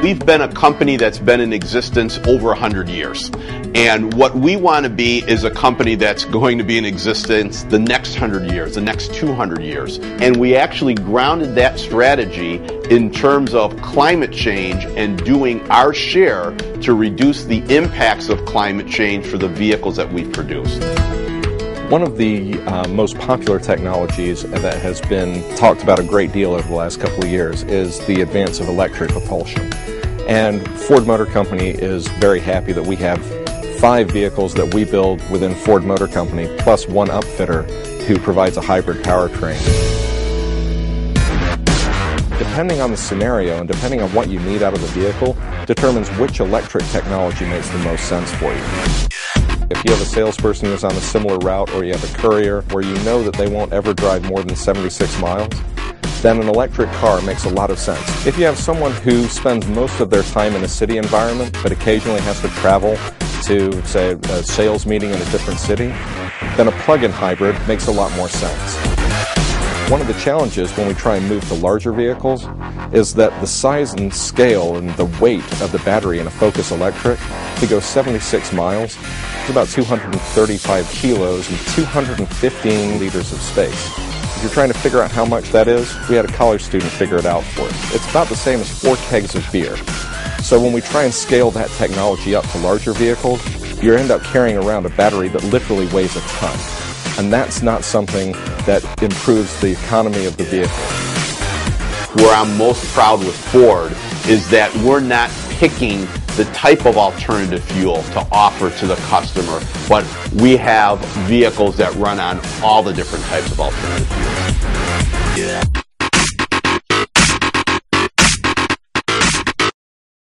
we've been a company that's been in existence over 100 years. And what we want to be is a company that's going to be in existence the next 100 years, the next 200 years. And we actually grounded that strategy in terms of climate change and doing our share to reduce the impacts of climate change for the vehicles that we've produced. One of the most popular technologies that has been talked about a great deal over the last couple of years is the advance of electric propulsion. And Ford Motor Company is very happy that we have 5 vehicles that we build within Ford Motor Company, plus one upfitter who provides a hybrid powertrain. Depending on the scenario and depending on what you need out of the vehicle, determines which electric technology makes the most sense for you. If you have a salesperson who's on a similar route, or you have a courier where you know that they won't ever drive more than 76 miles, then an electric car makes a lot of sense. If you have someone who spends most of their time in a city environment but occasionally has to travel to, say, a sales meeting in a different city, then a plug-in hybrid makes a lot more sense. One of the challenges when we try and move to larger vehicles is that the size and scale and the weight of the battery in a Focus Electric to go 76 miles is about 235 kilos and 215 liters of space. If you're trying to figure out how much that is, we had a college student figure it out for us. It's about the same as 4 kegs of beer. So when we try and scale that technology up to larger vehicles, you end up carrying around a battery that literally weighs a ton. And that's not something that improves the economy of the vehicle. Where I'm most proud with Ford is that we're not picking the type of alternative fuel to offer to the customer, but we have vehicles that run on all the different types of alternative fuels.